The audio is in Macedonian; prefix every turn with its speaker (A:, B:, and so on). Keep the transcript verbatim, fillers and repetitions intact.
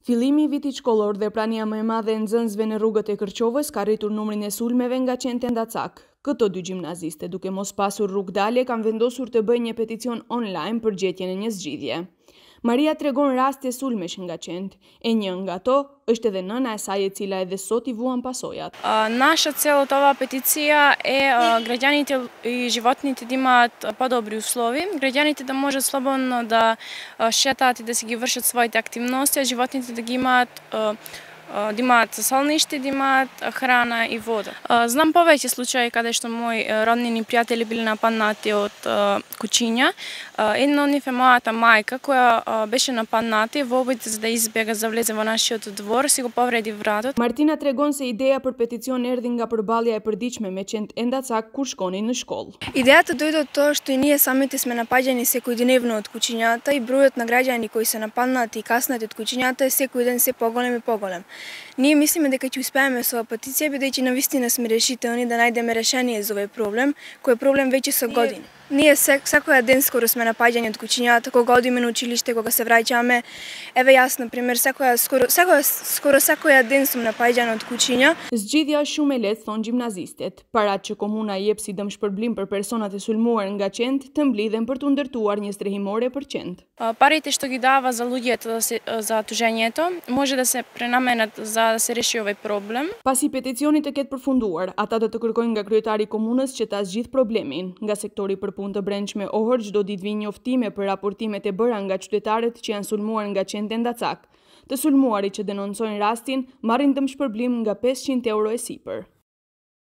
A: Fillimi i vitit shkollor dhe prania më e madhe e nxënësve në rrugët e Kërqovës ka rritur numrin e sulmeve nga qente Ndacak. Këto dy gjimnaziste, duke mos pasur rrugdalje, kanë vendosur të bëjnë një peticion online për gjetjen e një zgjidhje. Maria tregon raste sulmesh nga qent, e një nga to është edhe nëna e saj e cila edhe sot i vuan pasojat.
B: Наша цел от ова петиција е граѓаните и животните да имаат подобри услови, граѓаните да можат слободно да шетаат и да си ги вршат своите активности, а животните да ги имаат да имаат солниште, да имаат храна и вода. Знам повеќе случаи каде што мои роднини и пријатели били нападнати од кучиња. Една од нив е мојата мајка која беше нападната и во обид за да избега за влезе во нашиот двор, си го повреди вратот.
A: Martina tregon se ideja për peticion erdhi nga përballja e përditshme me qent e Ndacak kur shkonin në shkollë.
C: Идејата дојде од тоа што и ние самите сме напаѓани секојдневно од кучињата и бројот на граѓани кои се нападнати и каснати од кучињата е секој ден се поголем и поголем. Ние мислиме дека ќе успееме со оваа петиција, бидејќи навистина сме решителни да најдеме решение за овој проблем, кој е проблем веќе со години. Ние секој ден скоро сме напаѓани од кучињата, кога одиме на училиште, кога се враќаме. Еве јас на пример секоја скоро секоја скоро секој ден сум напаѓана од кучиња.
A: Zgjidhja është shumë e lehtë, thon gjimnazistet. Parat që komuna jep si dëmshpërblim për personat e sulmuar nga qent, të mblidhen për të ndërtuar një strehimore për qent.
B: Парите што ги дава за луѓето за тужењето може да се пренаменат за да се реши овој проблем.
A: Pasi peticioni të ketë përfunduar, ata do të kërkojnë nga kryetari i komunës që ta zgjidh problemin. Nga sektori për punë të brendshme Ohër çdo ditë vijnë njoftime për raportimet e bëra nga qytetarët që janë sulmuar nga qente Ndacak. Të sulmuarit që denoncojnë rastin marrin dëmshpërblim nga pesëqind euro e sipër.